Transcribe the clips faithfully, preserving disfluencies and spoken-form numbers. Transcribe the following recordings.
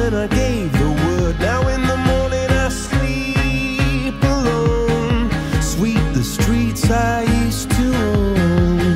when I gave the word. Now in the morning I sleep alone. Sweep the streets I used to own.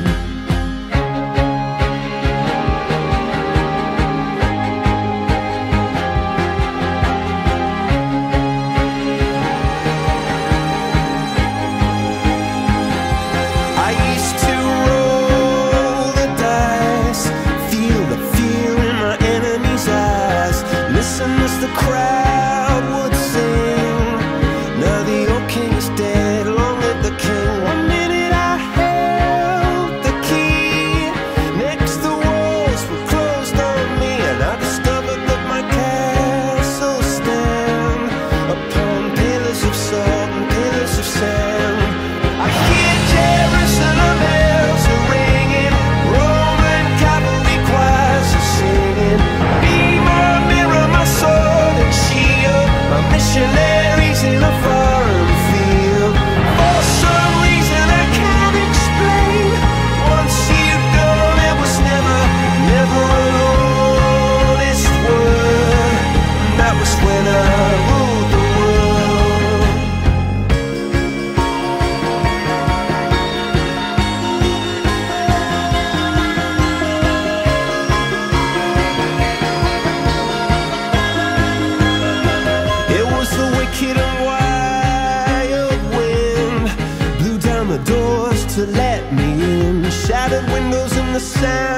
I used to roll the dice, feel the fear in my enemy's eyes, listen as the crowd would sing. Now the old king is dead, long live the king. One minute I held the key, next the walls were closed on me, and I discovered that my castle stand upon pillars of salt and pillars of sand. I hear Jerusalem bells are ringing, Roman cavalry choirs are singing. Be my mirror, my sword and shield, my missionaries in a foreign field. For some reason I can't explain, once you've gone it was never, never an honest word. And that was when I ruled the world. It was the wicked and wild wind, blew down the doors to let me in, shattered windows in the sound